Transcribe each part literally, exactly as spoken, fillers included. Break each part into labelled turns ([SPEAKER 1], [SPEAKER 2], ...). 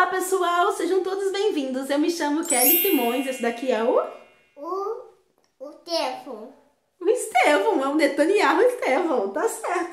[SPEAKER 1] pessoal, sejam todos bem-vindos. Eu me chamo Kelly Simões, esse daqui é o...
[SPEAKER 2] O... o Estevão.
[SPEAKER 1] O Estevão, é o Netanyahu Estevão, tá certo.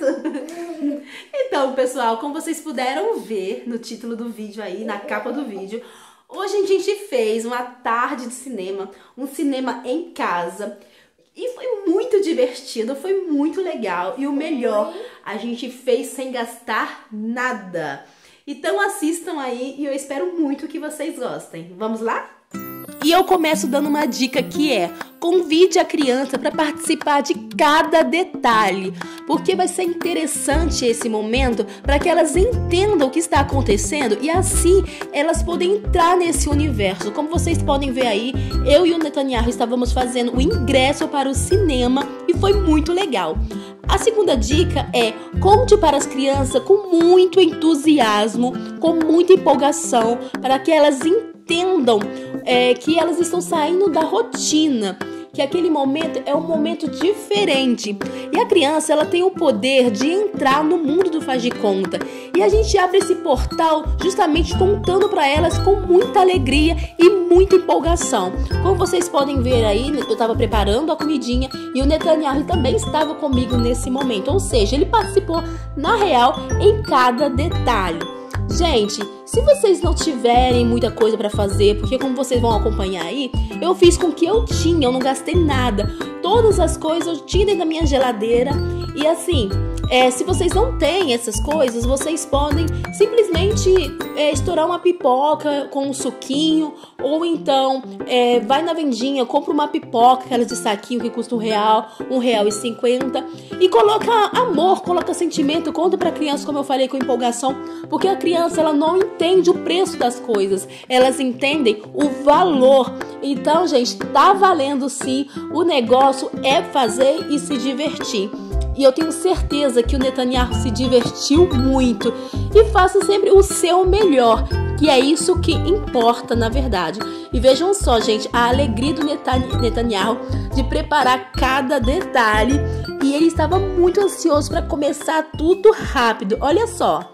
[SPEAKER 1] Então, pessoal, como vocês puderam ver no título do vídeo aí, na capa do vídeo, hoje a gente fez uma tarde de cinema, um cinema em casa. E foi muito divertido, foi muito legal. E o melhor, a gente fez sem gastar nada. Então assistam aí e eu espero muito que vocês gostem. Vamos lá? E eu começo dando uma dica que é: convide a criança para participar de cada detalhe, porque vai ser interessante esse momento para que elas entendam o que está acontecendo e assim elas podem entrar nesse universo. Como vocês podem ver aí, eu e o Netanyahu estávamos fazendo o ingresso para o cinema e foi muito legal. A segunda dica é: conte para as crianças com muito entusiasmo, com muita empolgação, para que elas entendam é, que elas estão saindo da rotina, que aquele momento é um momento diferente. E a criança, ela tem o poder de entrar no mundo do faz de conta. E a gente abre esse portal justamente contando para elas com muita alegria e muita empolgação. Como vocês podem ver aí, eu estava preparando a comidinha e o Netanyahu também estava comigo nesse momento. Ou seja, ele participou, na real, em cada detalhe. Gente, se vocês não tiverem muita coisa pra fazer, porque como vocês vão acompanhar aí, eu fiz com o que eu tinha, eu não gastei nada. Todas as coisas eu tinha dentro da minha geladeira. E assim, é, se vocês não têm essas coisas, vocês podem simplesmente é, estourar uma pipoca com um suquinho. Ou então, é, vai na vendinha, compra uma pipoca, aquelas de saquinho que custa um real, um real e cinquenta. E coloca amor, coloca sentimento, conta pra criança, como eu falei, com empolgação. Porque a criança, ela não entende o preço das coisas, elas entendem o valor. Então, gente, tá valendo sim. O negócio é fazer e se divertir. E eu tenho certeza que o Netanyahu se divertiu muito. E faça sempre o seu melhor, que é isso que importa, na verdade. E vejam só, gente, a alegria do Netanyahu de preparar cada detalhe. E ele estava muito ansioso para começar tudo rápido. Olha só.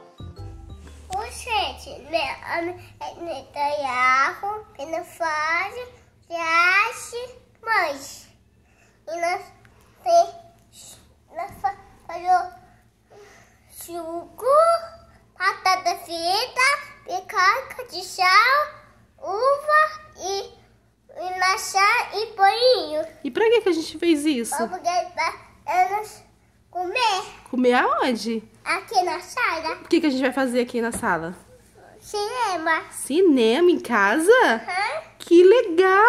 [SPEAKER 2] Gente, Netanyahu, que não faz, viaja, mas e nós nós fazemos suco, batata frita, picanha de sal, uva e, e maçã e bolinho.
[SPEAKER 1] E pra que que a gente fez isso?
[SPEAKER 2] Porque vamos comer.
[SPEAKER 1] Comer aonde?
[SPEAKER 2] Aqui na sala.
[SPEAKER 1] O que que a gente vai fazer aqui na sala?
[SPEAKER 2] Cinema.
[SPEAKER 1] Cinema em casa?
[SPEAKER 2] Hã?
[SPEAKER 1] Que legal!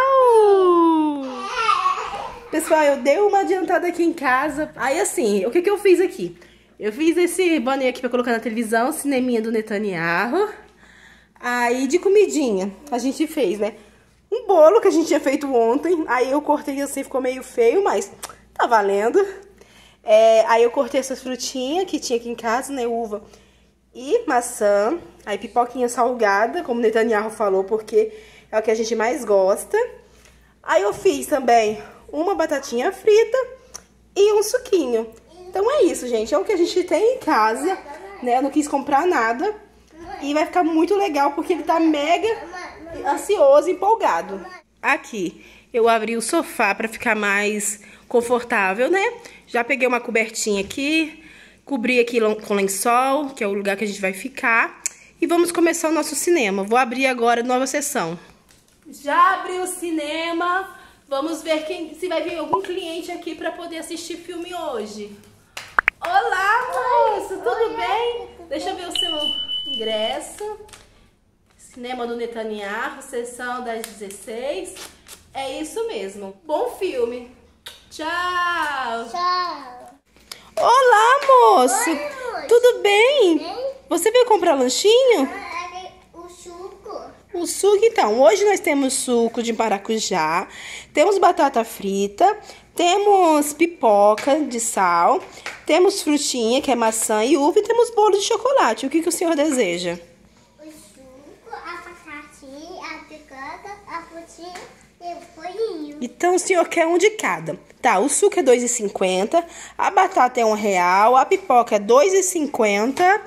[SPEAKER 1] Pessoal, eu dei uma adiantada aqui em casa. Aí assim, o que que eu fiz aqui? Eu fiz esse banner aqui pra colocar na televisão, cineminha do Netanyahu. Aí de comidinha, a gente fez, né? Um bolo que a gente tinha feito ontem. Aí eu cortei assim, ficou meio feio, mas tá valendo. É, aí eu cortei essas frutinhas que tinha aqui em casa, né? Uva e maçã. Aí pipoquinha salgada, como o Netanyahu falou, porque é o que a gente mais gosta. Aí eu fiz também uma batatinha frita e um suquinho. Então é isso, gente. É o que a gente tem em casa, né? Eu não quis comprar nada. E vai ficar muito legal, porque ele tá mega ansioso, empolgado. Aqui, eu abri o sofá pra ficar mais confortável, né? Já peguei uma cobertinha aqui, cobri aqui com lençol, que é o lugar que a gente vai ficar. E vamos começar o nosso cinema. Vou abrir agora a nova sessão. Já abri o cinema. Vamos ver quem, se vai vir algum cliente aqui para poder assistir filme hoje. Olá, moço, tudo
[SPEAKER 2] Oi,
[SPEAKER 1] bem?
[SPEAKER 2] tudo
[SPEAKER 1] Deixa eu ver o seu ingresso. Cinema do Netanyahu, sessão das dezesseis. É isso mesmo. Bom filme. Tchau.
[SPEAKER 2] Tchau.
[SPEAKER 1] Olá, moço.
[SPEAKER 2] Oi, moço.
[SPEAKER 1] Tudo bem?
[SPEAKER 2] Bem?
[SPEAKER 1] Você veio comprar lanchinho?
[SPEAKER 2] O suco.
[SPEAKER 1] O suco, então. Hoje nós temos suco de maracujá, temos batata frita, temos pipoca de sal, temos frutinha, que é maçã e uva, e temos bolo de chocolate. O que, que o senhor deseja?
[SPEAKER 2] O suco, a batatinha, a picanha, a frutinha e o bolinho.
[SPEAKER 1] Então o senhor quer um de cada. Tá, o suco é dois reais e cinquenta centavos, a batata é um real, a pipoca é dois reais e cinquenta centavos,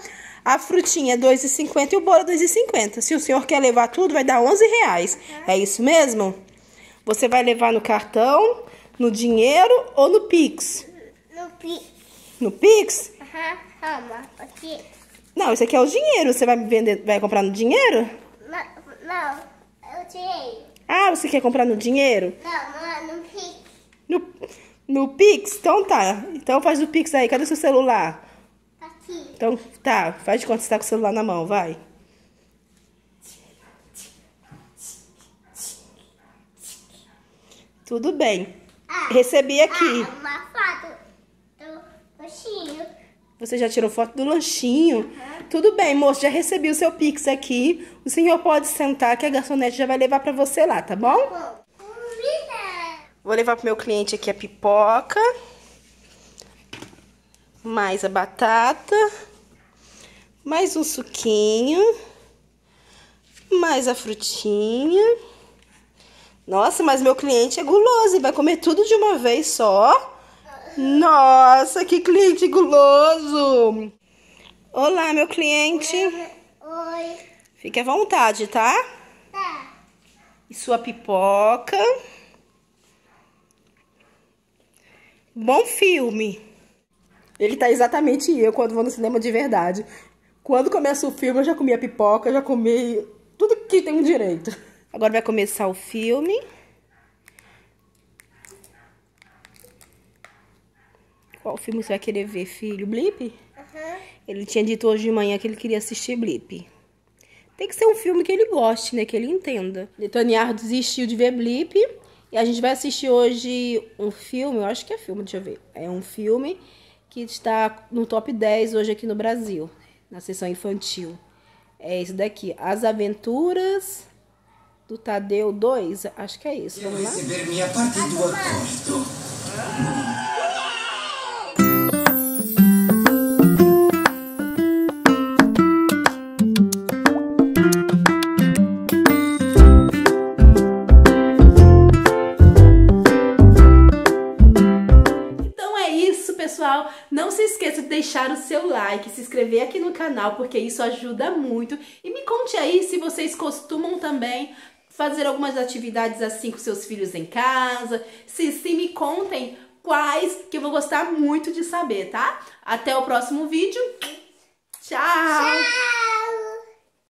[SPEAKER 1] A frutinha é dois e cinquenta e o bolo é dois e cinquenta. Se o senhor quer levar tudo, vai dar onze reais. Uhum. É isso mesmo? Você vai levar no cartão, no dinheiro ou no Pix?
[SPEAKER 2] No Pix.
[SPEAKER 1] No Pix?
[SPEAKER 2] Aham, uhum. Calma, aqui.
[SPEAKER 1] Não, isso aqui é o dinheiro. Você vai vender, vai comprar no dinheiro?
[SPEAKER 2] Não, não, é o dinheiro.
[SPEAKER 1] Ah, você quer comprar no dinheiro?
[SPEAKER 2] Não, não é no Pix.
[SPEAKER 1] No, no Pix? Então tá. Então faz o Pix aí. Cadê o seu celular?
[SPEAKER 2] Aqui.
[SPEAKER 1] Então tá, faz de conta que você tá com o celular na mão, vai. Tudo bem. Ah, Recebi aqui.
[SPEAKER 2] Ah, uma foto do lanchinho.
[SPEAKER 1] Você já tirou foto do lanchinho? Uhum. Tudo bem, moço, já recebi o seu Pix aqui. O senhor pode sentar que a garçonete já vai levar pra você lá, tá bom?
[SPEAKER 2] Bom, comida.
[SPEAKER 1] Vou levar pro meu cliente aqui a pipoca. Mais a batata. Mais um suquinho. Mais a frutinha. Nossa, mas meu cliente é guloso e vai comer tudo de uma vez só. Nossa, que cliente guloso! Olá, meu cliente.
[SPEAKER 2] Oi.
[SPEAKER 1] Fique à vontade, tá?
[SPEAKER 2] Tá.
[SPEAKER 1] E sua pipoca. Bom filme. Ele tá exatamente eu quando vou no cinema de verdade. Quando começa o filme, eu já comi a pipoca, já comi tudo que tem direito. Agora vai começar o filme. Qual filme você vai querer ver, filho? Blip?
[SPEAKER 2] Uhum.
[SPEAKER 1] Ele tinha dito hoje de manhã que ele queria assistir Blip. Tem que ser um filme que ele goste, né? Que ele entenda. Netanyahou desistiu de ver Blip. E a gente vai assistir hoje um filme, eu acho que é filme, deixa eu ver. É um filme que está no top dez hoje aqui no Brasil, na seção infantil. É esse daqui, As Aventuras do Tadeu dois. Acho que é isso. Vamos lá?
[SPEAKER 3] Receber minha parte do acordo.
[SPEAKER 1] Pessoal, não se esqueça de deixar o seu like, se inscrever aqui no canal, porque isso ajuda muito. E me conte aí se vocês costumam também fazer algumas atividades assim com seus filhos em casa. Se sim, me contem quais, que eu vou gostar muito de saber, tá? Até o próximo vídeo. Tchau! Tchau.